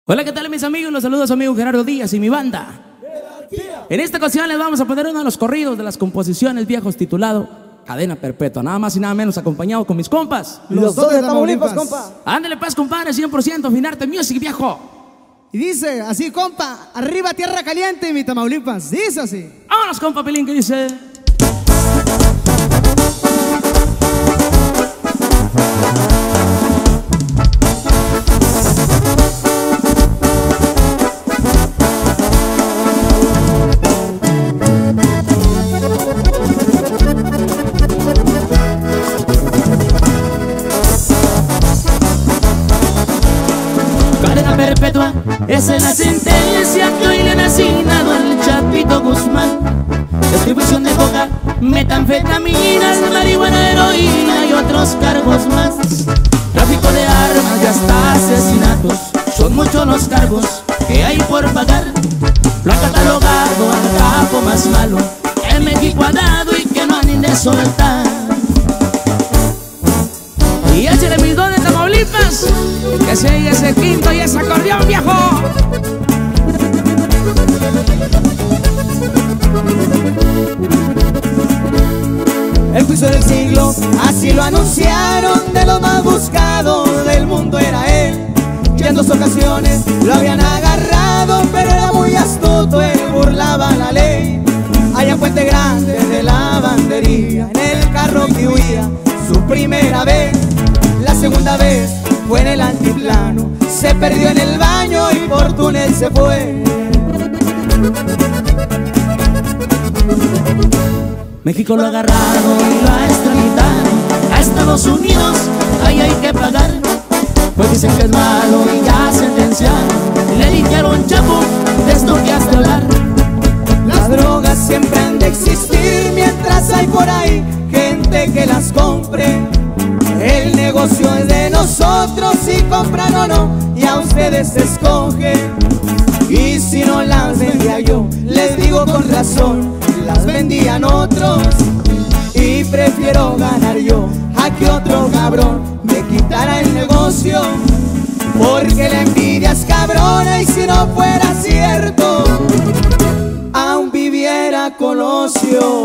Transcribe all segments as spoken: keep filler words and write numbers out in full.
Hola, ¿qué tal mis amigos? Los saludos a su amigo Gerardo Díaz y mi banda. En esta ocasión les vamos a poner uno de los corridos de las composiciones viejos titulado Cadena Perpetua, nada más y nada menos, acompañado con mis compas Los dos de Tamaulipas, compa. Ándale paz, compadre, cien por ciento Finarte Music, viejo. Y dice así, compa, arriba tierra caliente, mi Tamaulipas. Dice así. Vámonos, compa Pelín, que dice: cadena perpetua, esa es la sentencia que hoy le han asignado al Chapito Guzmán. Distribución de coca, metanfetaminas, marihuana, heroína y otros cargos más. Tráfico de armas y hasta asesinatos, son muchos los cargos que hay por pagar. Lo han catalogado al capo más malo que México ha dado y que no han ni de soltar. Y échale mis dos de Tamaulipas, que se oye ese quinto y ese acordeón, viejo. El juicio del siglo, así lo anunciaron, de los más buscados del mundo era él. Y en dos ocasiones lo habían agarrado, pero era muy astuto, él burlaba la ley. Allá en Puente Grande de la Lavandería, en el carro que huía su primera vez. La segunda vez fue en el altiplano, se perdió en el baño y por túnel se fue. México lo ha agarrado y lo ha extraditado a Estados Unidos, ahí hay que pagar. Pues dicen que es malo y ya sentenciado. Le dijeron: Chapo, de esto que has de hablar. Las drogas siempre han de existir mientras hay por ahí gente que las compre. El negocio es de nosotros, si compran o no, y a ustedes escogen. Y si no las vendía yo, les digo con razón, las vendían otros. Y prefiero ganar yo a que otro cabrón me quitara el negocio. Porque la envidia es cabrona y si no fuera cierto, aún viviera Colosio.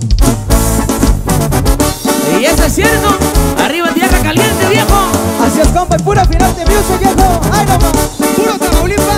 Y eso es cierto, arriba tierra caliente, viejo. Así es, compa, y pura Finarte Music, viejo. ¡Ay, nomás! ¡Puro Tamaulipas!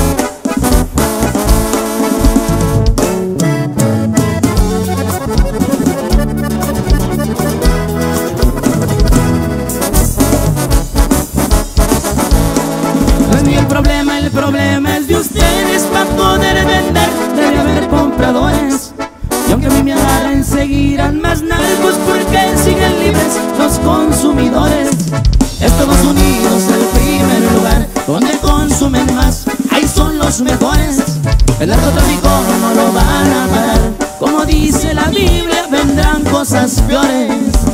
No es ni el problema, el problema es de ustedes. Para poder vender debe haber compradores. Y aunque a mí me agarren, seguirán más narcos porque siguen libres los consumidores. Estados Unidos, el primer lugar donde consumen más, ahí son los mejores. El narcotráfico no lo van a parar, como dice la Biblia, vendrán cosas peores.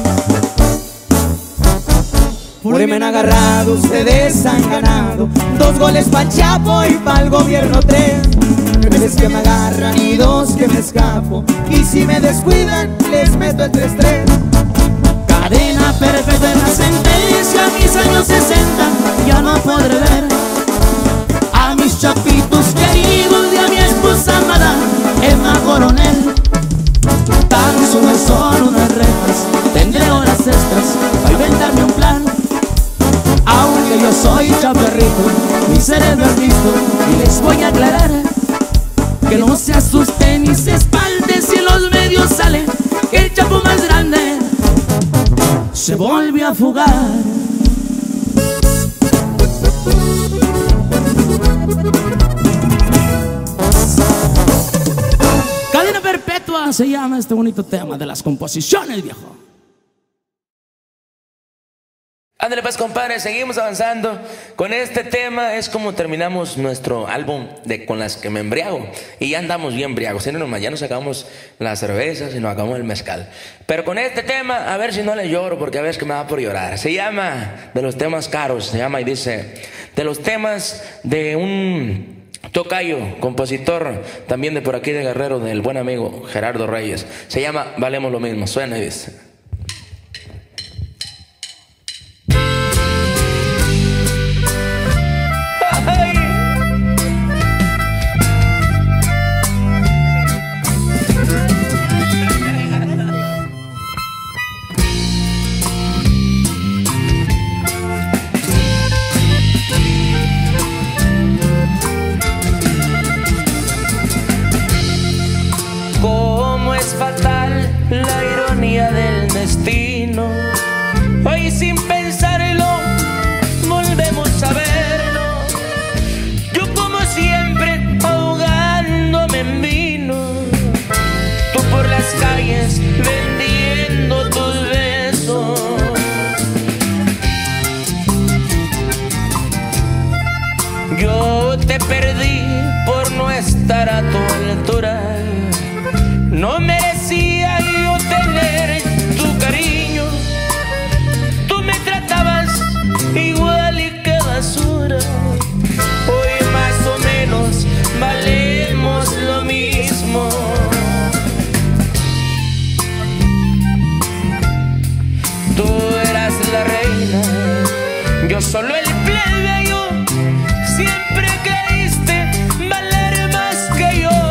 Por ahí me han agarrado, ustedes han ganado dos goles pa'l Chapo y pa'l gobierno tres. Tres que me agarran y dos que me escapo, y si me descuidan les meto el tres tres. Cadena perpetua en la sentencia, a mis años sesenta ya no podré ver a mis chapitos queridos y a mi esposa amada Emma Coronel. Tan solo son unas rejas, tendré horas extras para inventarme un plan. Aunque yo soy chaparrito, mi cerebro es listo y les voy a aclarar que no se asusten ni se espalden si en los medios sale que el Chapo más grande se volvió a fugar. Cadena Perpetua se llama este bonito tema de las composiciones, viejo. Ándale pues, compadre, seguimos avanzando. Con este tema es como terminamos nuestro álbum de Con las que me embriago. Y ya andamos bien embriagos, ¿sí? Ya nos sacamos las cervezas y nos acabamos el mezcal. Pero con este tema, a ver si no le lloro, porque a veces que me da por llorar. Se llama de los temas caros, se llama y dice: de los temas de un tocayo, compositor también de por aquí de Guerrero, del buen amigo Gerardo Reyes. Se llama Valemos lo Mismo. Suena y dice: ay, Yo te perdí por no estar a tu altura. No merecía yo tener tu cariño. Tú me tratabas igual y que basura. Hoy más o menos valemos lo mismo. Tú eras la reina, yo solo el plebeyo. Siempre creíste valer más que yo.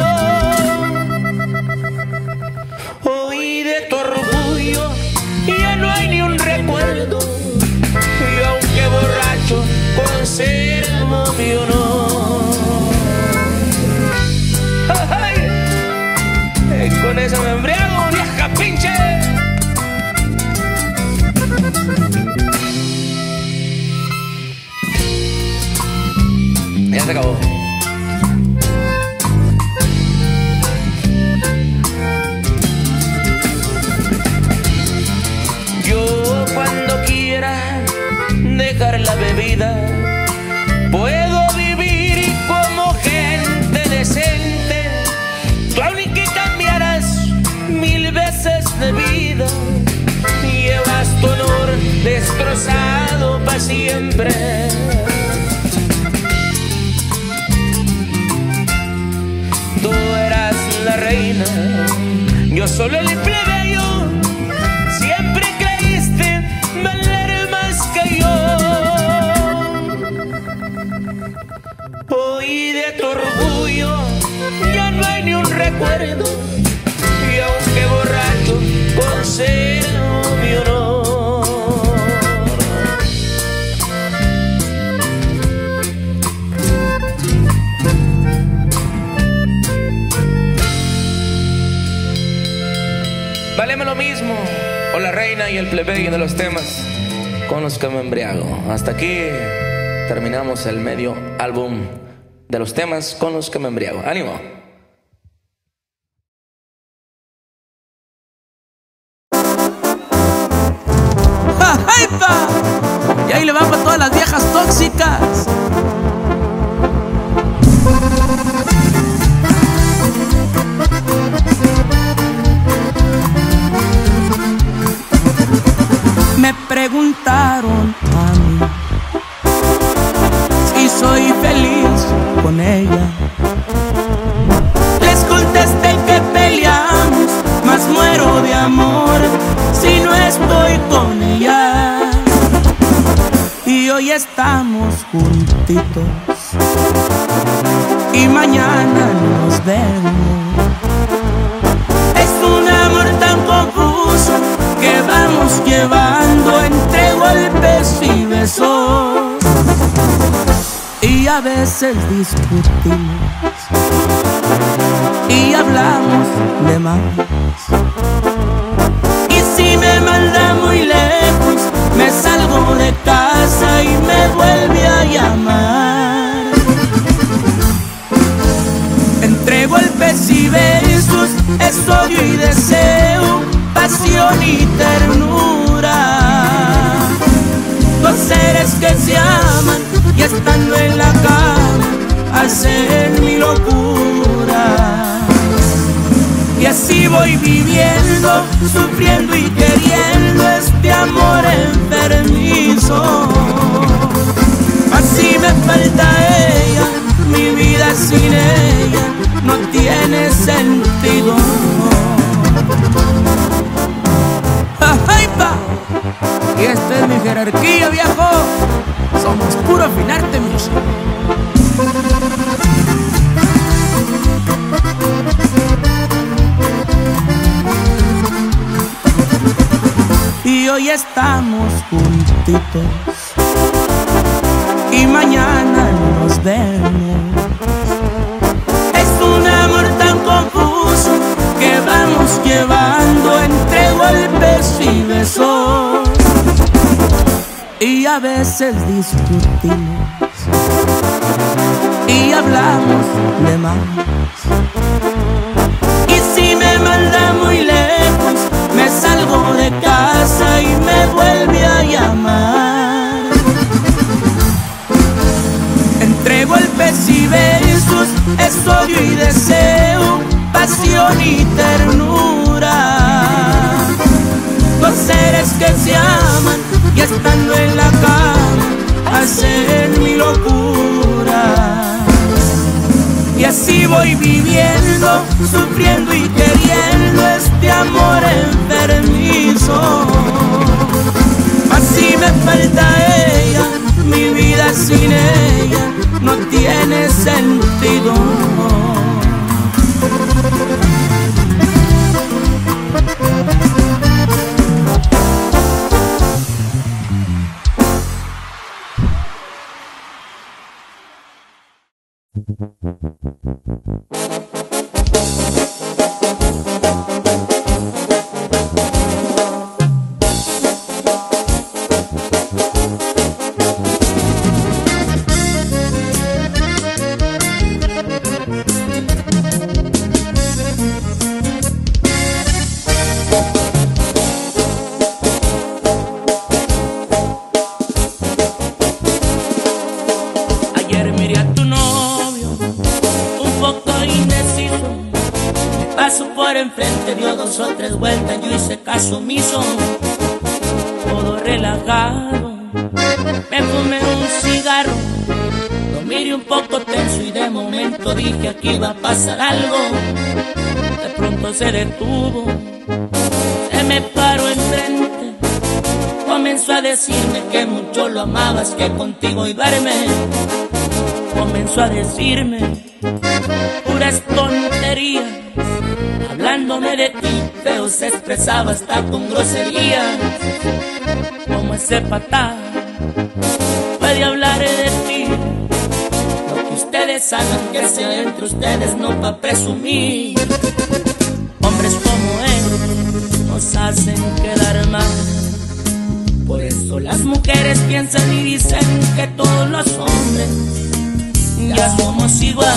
Hoy de tu orgullo ya no hay ni un recuerdo. Y aunque borracho conservo mi honor. Ay, con eso me embriago, vieja pinche. Ya se acabó. Yo cuando quiera dejar la bebida puedo vivir como gente decente. Tú aunque cambiarás mil veces de vida, llevas tu honor destrozado para siempre. Tú eras la reina, yo solo el plebeyo. Siempre creíste valer más que yo. Hoy de tu orgullo ya no hay ni un recuerdo. Y aunque borracho conservo mi honor. Váleme lo mismo, o la reina y el plebeyo de los temas con los que me embriago. Hasta aquí terminamos el medio álbum de los temas con los que me embriago. ¡Ánimo! Y ahí le va para todas las viejas tóxicas. Me preguntaron a mí si soy feliz con ella. Les contesté que peleamos, mas muero de amor si no estoy con ella. Y hoy estamos juntitos y mañana nos vemos. Es un amor tan confuso que vamos llevando entre golpes y besos. Y a veces discutimos y hablamos de más. Y si me manda muy lejos, me salgo de casa y me vuelve a llamar. Entre golpes y besos es odio y deseo, pasión y ternura. Dos seres que se aman y estando en la cama hacen mi locura. Y así voy viviendo, sufriendo y queriendo este amor enfermizo. Así me falta ella, mi vida sin ella no tiene sentido. ¡Ay, pa! Y esta es mi jerarquía, viejo. Somos puro afinarte, music. Y hoy estamos juntitos y mañana nos vemos. Es un amor tan confuso que vamos llevando entre golpes y besos. Y a veces discutimos y hablamos de más. Y si me manda muy lejos, me salgo de casa y me vuelve a llamar. golpes y besos, es odio y deseo, pasión y ternura. Dos seres que se aman y estando en la cama hacen mi locura. Y así voy viviendo, sufriendo y queriendo este amor enfermizo. Así me falta ella, mi vida sin ella no tiene sentido. Enfrente dio dos o tres vueltas, yo hice caso omiso, todo relajado. Me fumé un cigarro, lo miré un poco tenso y de momento dije aquí va a pasar algo. De pronto se detuvo, se me paró enfrente, comenzó a decirme que mucho lo amabas, que contigo iba a verme. Comenzó a decirme puras tonterías, hablándome de ti, feo se expresaba hasta con grosería. Como ese patán puede hablar de ti, lo que ustedes hagan que sea entre ustedes, no pa' presumir. Hombres como él nos hacen quedar mal, por eso las mujeres piensan y dicen que todos los hombres ya somos igual.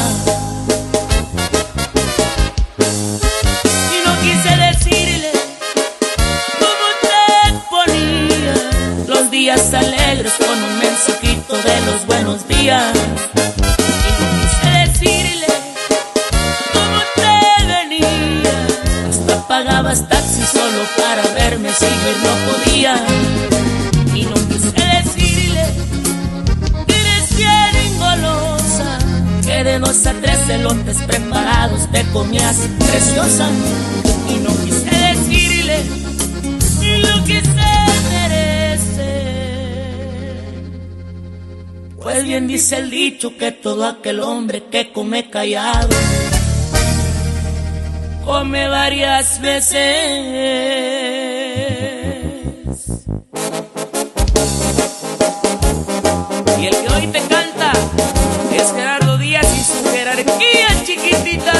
Días alegres con un mensajito de los buenos días. Y no quise decirle cómo te venía, hasta pagabas taxi solo para verme, si ver no podía. Y no quise decirle que eres bien engolosa, que de dos a tres elotes preparados te comías preciosa. Y no quise decirle lo que se merece, pues bien dice el dicho que todo aquel hombre que come callado come varias veces. Y el que hoy te canta es Gerardo Díaz y su jerarquía chiquitita.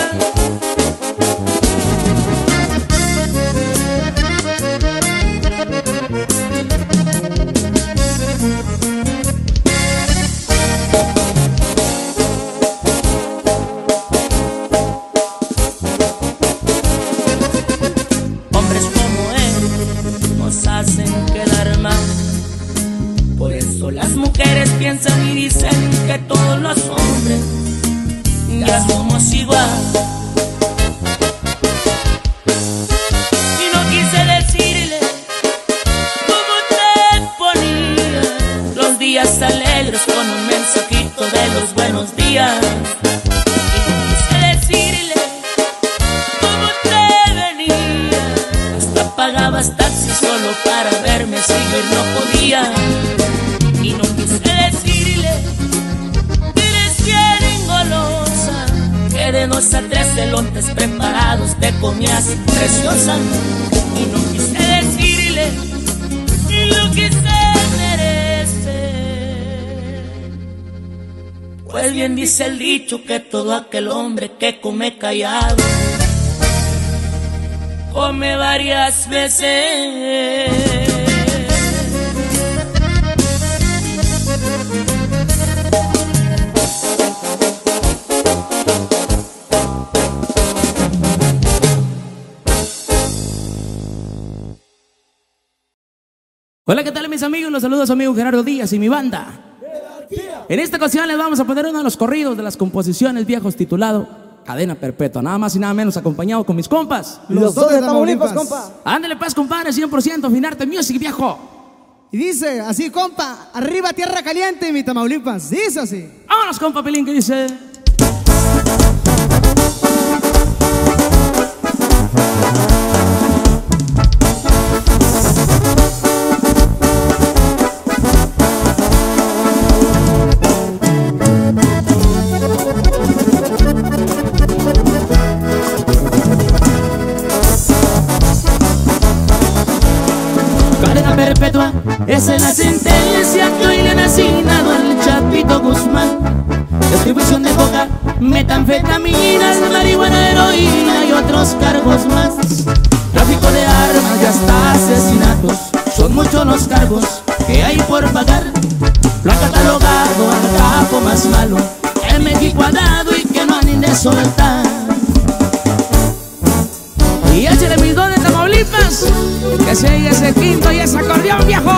Piensan y dicen que todos los hombres ya somos igual. Y no quise decirle cómo te ponía los días alegres con un mensajito de los buenos días. Y no quise decirle cómo te venía, hasta pagabas taxi solo para verme, si ver no podía. Y no quise decirle que eres bien engolosa, que de dos a tres elotes preparados te comías preciosa. Y no quise decirle lo que se merece, pues bien dice el dicho que todo aquel hombre que come callado come varias veces. Hola, ¿qué tal mis amigos? Los saludos a su amigo Gerardo Díaz y mi banda En esta ocasión les vamos a poner uno de los corridos de las composiciones viejos titulado Cadena Perpetua, nada más y nada menos, acompañado con mis compas, los dos de Tamaulipas, compa. Ándale pues, compadre, cien por ciento Finarte Music, viejo. Y dice así, compa, arriba tierra caliente, mi Tamaulipas, dice así. Vámonos, compa Pelín, que dice... Cadena perpetua, esa es la sentencia que hoy le han asignado al Chapito Guzmán. Distribución de coca, metanfetaminas, marihuana, heroína y otros cargos más. Tráfico de armas y hasta asesinatos, son muchos los cargos que hay por pagar. Lo ha catalogado al capo más malo en México ha dado y que no han ni de soltar. Y échale mis dos de Tamaulipas, que sigue ese quinto y ese acordeón, viejo.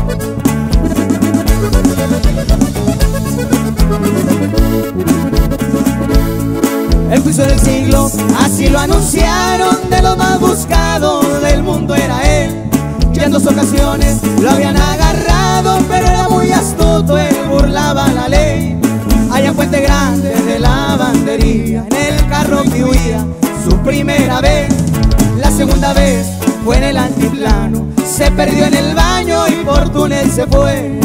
El juicio del siglo, así lo anunciaron, de los más buscados del mundo era él. Y en dos ocasiones lo habían agarrado, pero era muy astuto, él burlaba la ley. Allá en Puente Grande de lavandería, en el carro que huía su primera vez. La segunda vez fue en el altiplano, se perdió en el baño y por túnel se fue.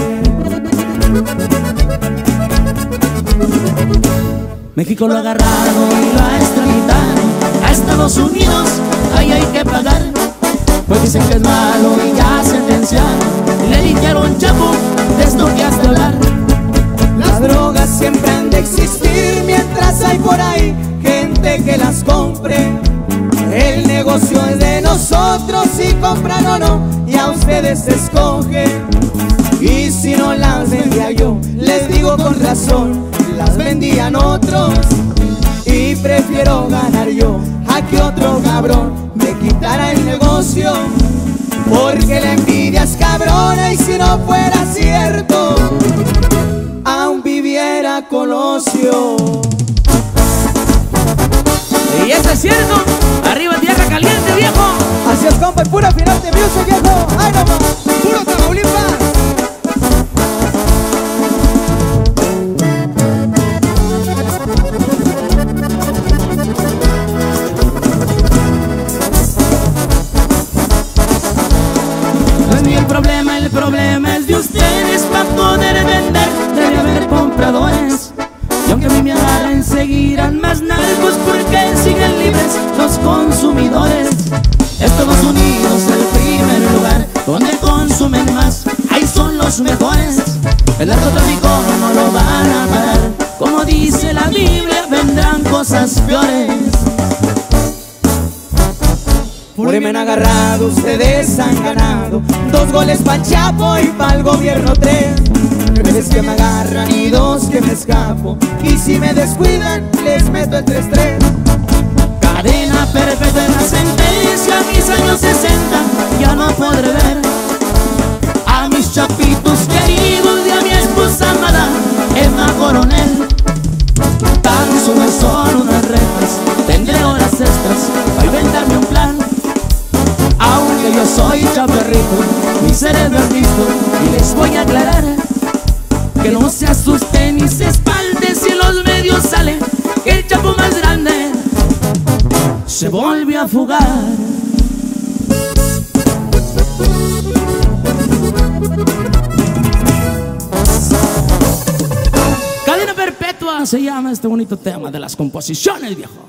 México lo ha agarrado y lo ha extraditado a Estados Unidos, ahí hay que pagar. Pues dicen que es malo y ya sentenciado. Le dijeron, Chapo, de esto que has de hablar. Las drogas siempre han de existir mientras hay por ahí gente que las compre. El negocio es de nosotros, si compran o no, y a ustedes escogen. Y si no las vendía yo, les digo con razón, las vendían otros. Y prefiero ganar yo a que otro cabrón me quitara el negocio. Porque la envidia es cabrona y si no fuera cierto, aún viviera Colosio. Y eso es cierto, arriba tierra caliente, viejo. Así es, compa, y pura Finarte Music, viejo. Ay, nomás, puro Tamaulipas. No es ni el problema, el problema es de ustedes. Para poder vender debe haber compradores. Y aunque a mí me agarren, seguirán más narcos porque siguen libres los consumidores. Estados Unidos el primer lugar donde consumen más, ahí son los mejores. El narcotráfico no lo van a parar, como dice la Biblia, vendrán cosas peores. Por ahí me han agarrado, ustedes han ganado dos goles pa'l Chapo y pa'l gobierno tres. Tres que me agarran y dos que me escapo, y si me descuidan les meto el tres tres. Cadena perpetua en la sentencia, mis años sesenta ya no podré ver a mis chapitos queridos y a mi esposa amada Emma Coronel. Tan solo son unas rentas, tendré horas extras para inventarme un plan. Aunque yo soy chaparrito, mi cerebro es listo y les voy a aclarar que no se asusten ni se espanten si en los medios sale que el Chapo más grande se volvió a fugar. Cadena perpetua se llama este bonito tema de las composiciones, viejo.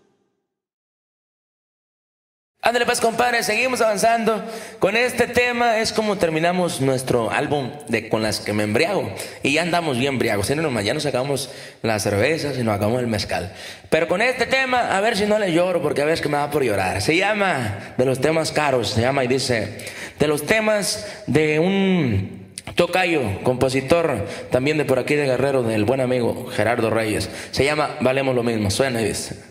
Ándale pues, compadre, seguimos avanzando. Con este tema es como terminamos nuestro álbum de Con las que me embriago. Y ya andamos bien embriagos, ¿sí? No, ya nos sacamos las cervezas y nos acabamos el mezcal. Pero con este tema, a ver si no le lloro, porque a veces que me da por llorar. Se llama de los temas caros, se llama y dice, de los temas de un tocayo, compositor también de por aquí de Guerrero, del buen amigo Gerardo Reyes. Se llama Valemos lo mismo, suena y dice.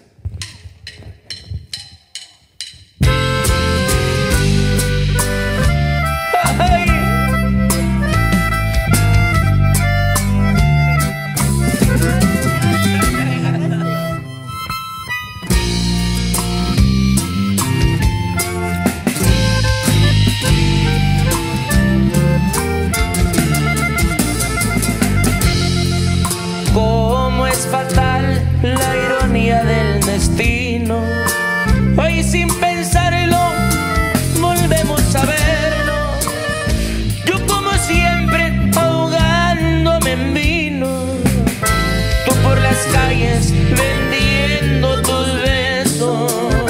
es fatal la ironía del destino. Hoy sin pensarlo volvemos a verlo. Yo como siempre ahogándome en vino, tú por las calles vendiendo tus besos.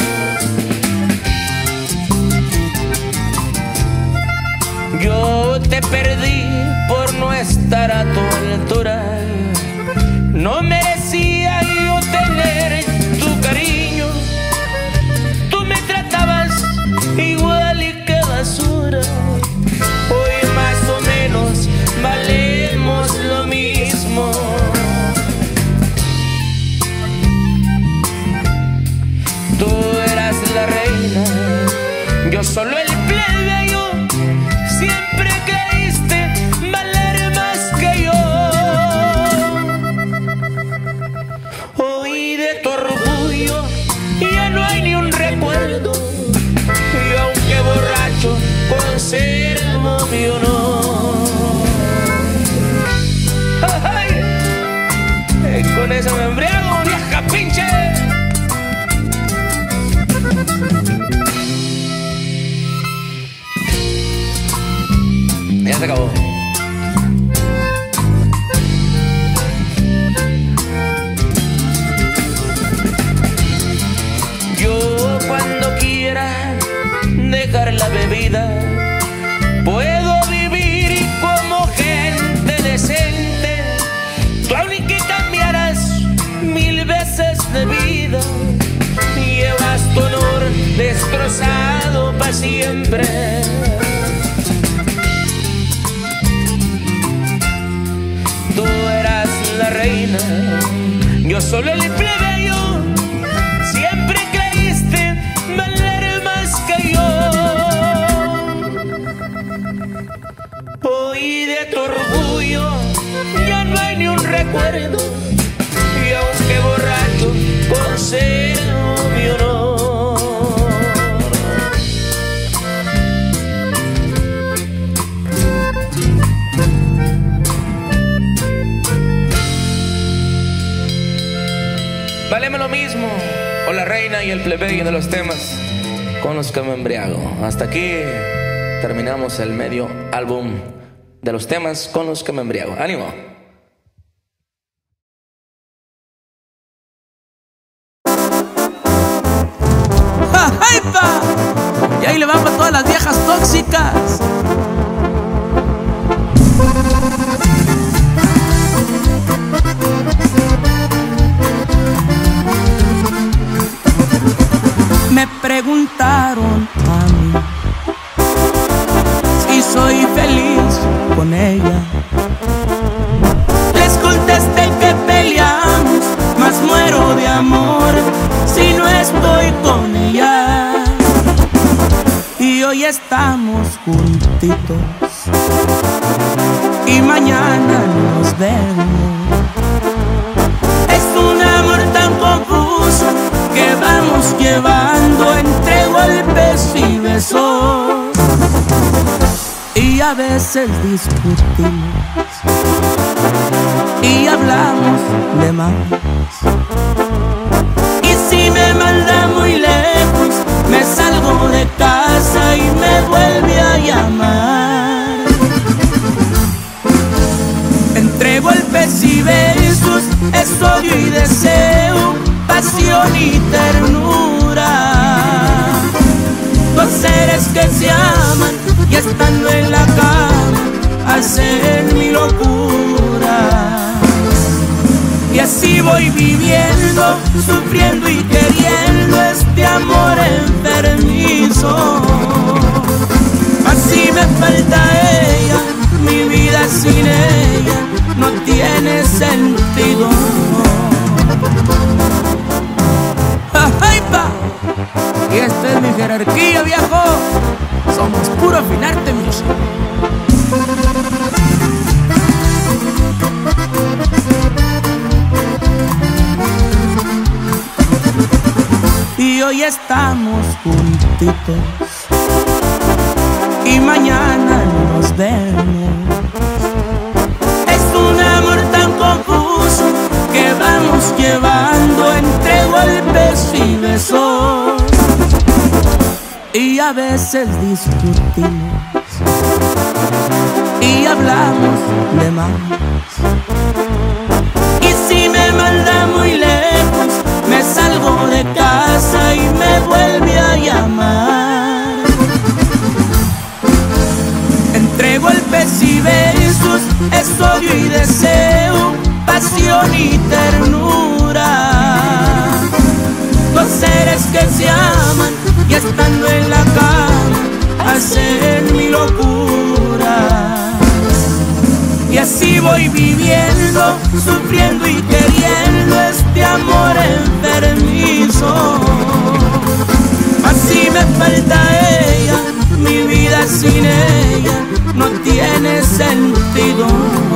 Yo te perdí por no estar a tu altura. No merecía yo tener tu cariño. Tú me tratabas igual y que basura. Hoy más o menos valemos lo mismo. Tú eras la reina, yo solo el plebeyo. Siempre creíste valer más que yo. Hoy de tu orgullo ya no hay ni un recuerdo. Y aunque borracho conservo mi honor. ¡Ay! Con eso me embriago, vieja pinche. Ya se acabó. Yo cuando quiera dejar la bebida puedo vivir como gente decente. Tú aunque cambiarás mil veces de vida, llevas tu honor destrozado para siempre. Tú eras la reina, yo solo el plebeyo. Siempre creíste valer más que yo. Hoy de tu orgullo ya no hay ni un recuerdo. Y aunque borracho conservo mi honor. Váleme lo mismo, o la reina y el plebeyo de los temas con los que me embriago. Hasta aquí terminamos el medio álbum de los temas con los que me embriago. ¡Ánimo! ¡Ja, y ahí le van para todas las viejas tóxicas. Me preguntaron a mí si soy feliz con ella. Les contesté que peleamos, mas muero de amor si no estoy con ella. Y hoy estamos juntitos y mañana nos vemos. Es un amor tan confuso que vamos llevando entre golpes y besos. Y a veces discutimos y hablamos de más. Y si me manda muy lejos, me salgo de casa y me vuelve a llamar. Entre golpes y besos es odio y deseo, pasión y ternura. Dos seres que se aman y estando en la cama hacen mi locura. Y así voy viviendo, sufriendo y queriendo este amor enfermizo. Así me falta ella, mi vida sin ella no tiene sentido. ¡Ay, pa! Y esta es mi jerarquía, viejo. Somos puro Finarte Music. Y hoy estamos juntitos y mañana nos vemos. Es un amor tan confuso que vamos besos y a veces discutimos y hablamos de más. Y si me manda muy lejos, me salgo de casa y me vuelve a llamar. Entre golpes y besos es odio y deseo, pasión y ternura. Dos seres que se aman y estando en la cama hacen mi locura. Y así voy viviendo, sufriendo y queriendo este amor enfermizo. Así me falta ella, mi vida sin ella no tiene sentido.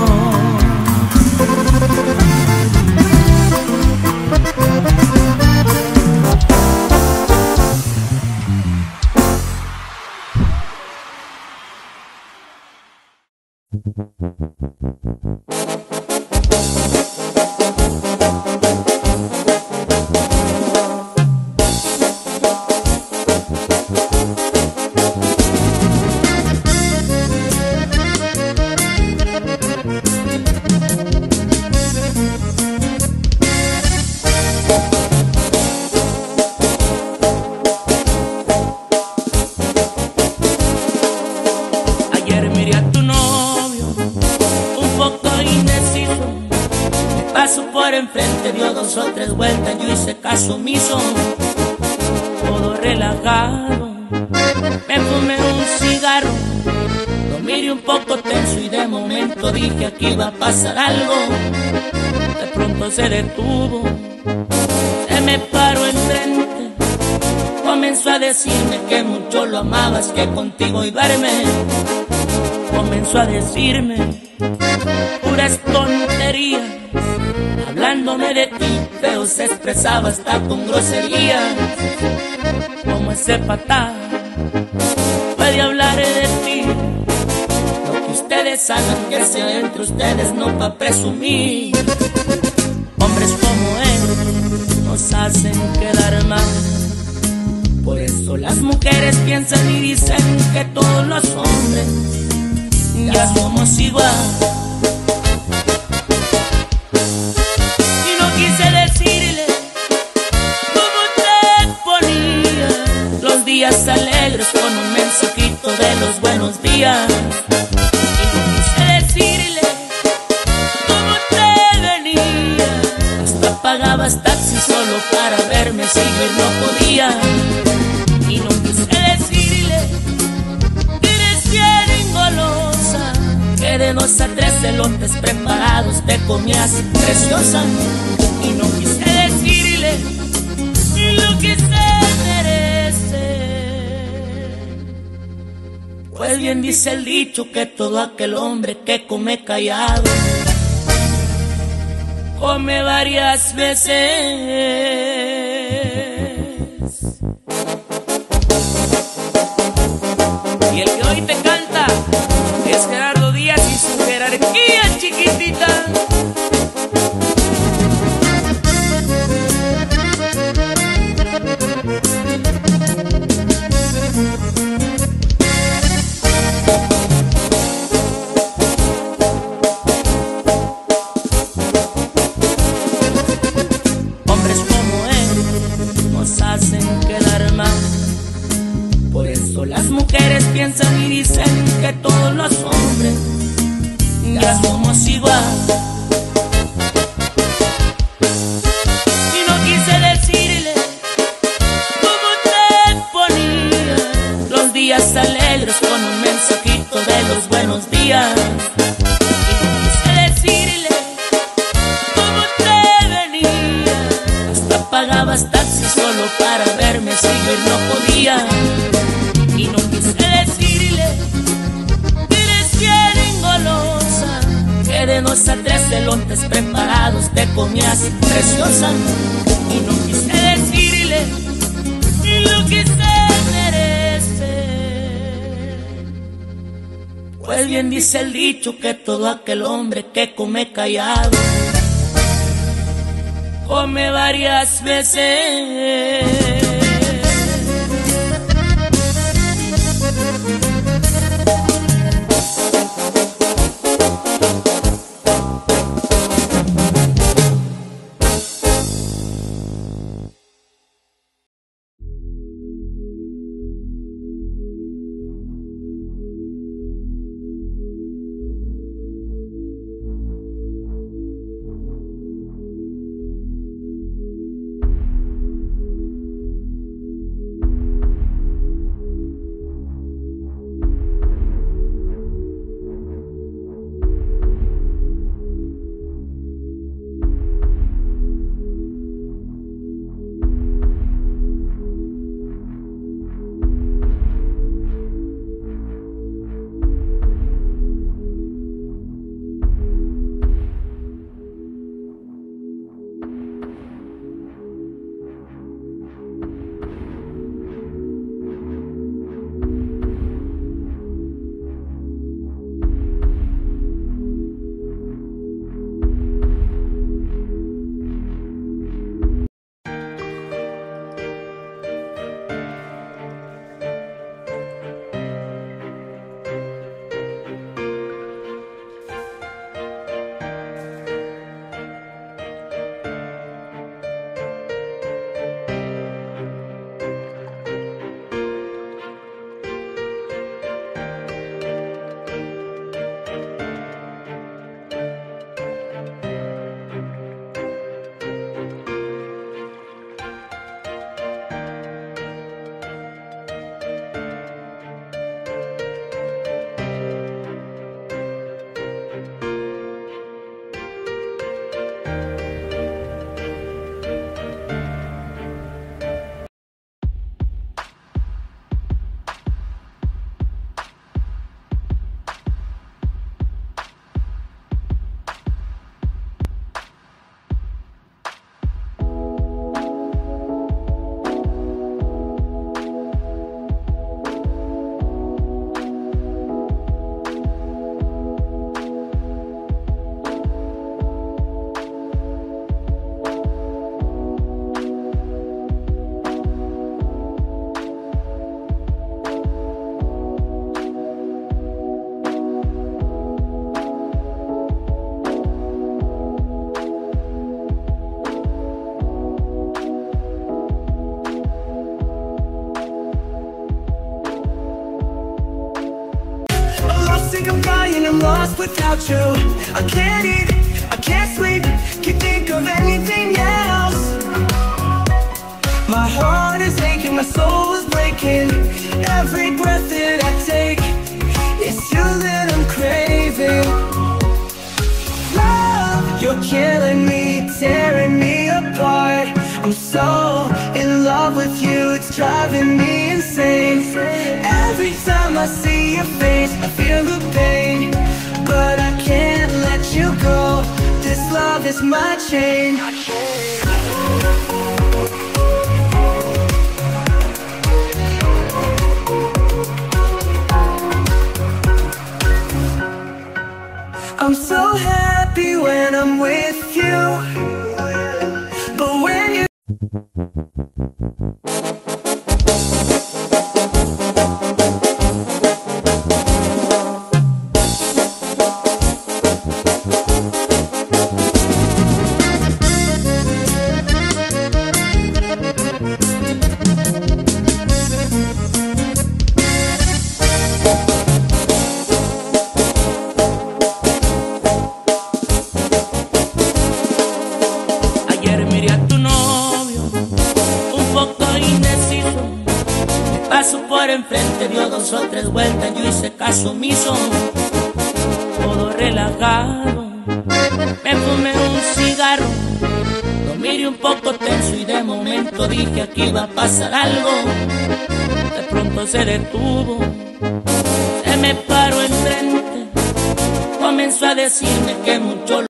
Enfrente dio dos o tres vueltas, yo hice caso omiso, todo relajado. Me fumé un cigarro, lo miré un poco tenso y de momento dije aquí va a pasar algo. De pronto se detuvo, se me paró enfrente, comenzó a decirme que mucho lo amabas, que contigo iba a verme. Comenzó a decirme puras tonterías, hablándome de ti, feo se expresaba hasta con grosería. Como ese patán puede hablar de ti, lo que ustedes hagan que sea entre ustedes, no pa' presumir. Hombres como él nos hacen quedar mal, por eso las mujeres piensan y dicen que todos los hombres ya somos igual. Quise decirle cómo te ponía los días alegres con un mensajito de los buenos días. Y no quise decirle cómo te venía, hasta pagabas taxi solo para verme, si ver no podía. Y no quise decirle que eres bien engolosa, que de dos a tres elotes preparados te comías preciosa. Y no quise decirle lo que se merece, pues bien dice el dicho que todo aquel hombre que come callado come varias veces. Y el que hoy te canta es Gerardo Díaz y su jerarquía chiquitita. Hombres como él nos hacen quedar mal, por eso las mujeres piensan y dicen que todos los hombres ya somos igual. Y no quise decirle cómo te ponía los días alegres con un mensajito de los buenos días. Y no quise decirle cómo te venía, hasta pagabas taxi solo para verme, si yo no podía. Y no quise decirle que eres bien engolosa, que de dos a tres elotes preparados te comías preciosa. Y no quise decirle lo que se merece, pues bien dice el dicho que todo aquel hombre que come callado come varias veces. I'm lost without you. I can't eat, I can't sleep, can't think of anything else. My heart is aching, my soul is breaking. Every breath that I take, it's you that I'm craving. Love, you're killing me, tearing me apart. I'm so in love with you, it's driving me insane. Every time I see your face, I feel the pain, but I can't let you go. This love is my chain. I'm so happy when I'm with you, but when you paso por enfrente, dio dos o tres vueltas, yo hice caso omiso, todo relajado. Me fumé un cigarro, lo miré un poco tenso y de momento dije aquí iba a pasar algo. De pronto se detuvo, se me paró enfrente, comenzó a decirme que mucho